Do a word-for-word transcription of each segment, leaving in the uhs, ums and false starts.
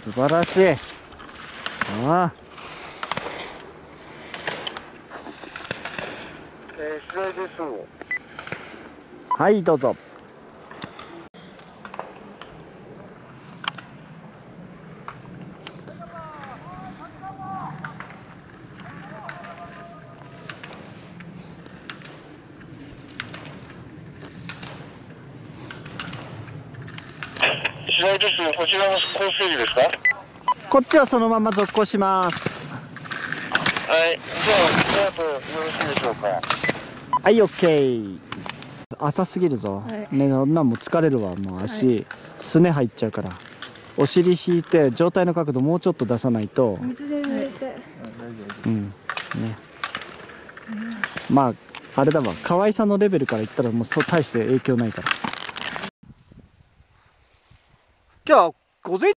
素晴らしい。ああ。 えー、取材です。 はい、どうぞ。 取材です。こちらも構成時ですか？ こっちはそのまま続行します。 はい。じゃあ、スタートよろしいでしょうか。 はい、オッケー。浅すぎるぞ。 はい、 ね、そんなんもう疲れるわ。もう足、 はい、 すね入っちゃうから。お尻引いて上体の角度もうちょっと出さないと。 水で濡れて、 うんね。まああれだわ、可愛さのレベルから言ったらもうそう大して影響ないから。今日は午前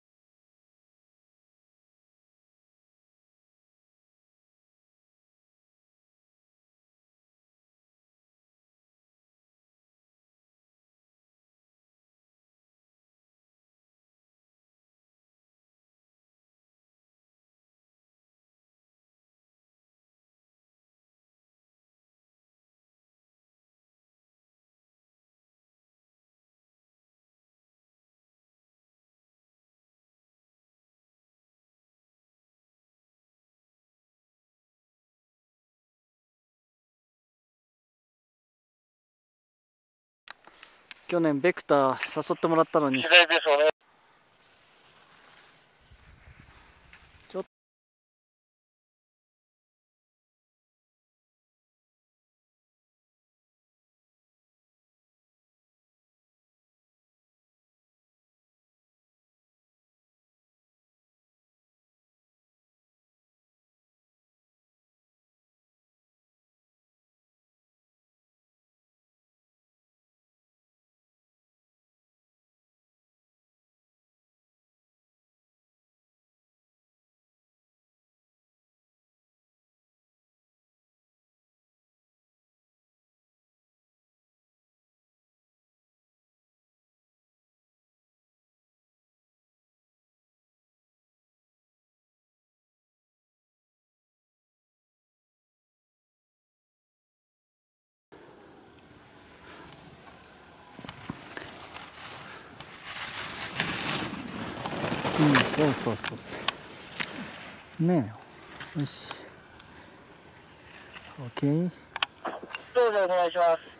去年ベクター誘ってもらったのに。 取材です。お願い。 ちょっとうん、そうそうそうねえ、よし OK。 どうぞお願いします。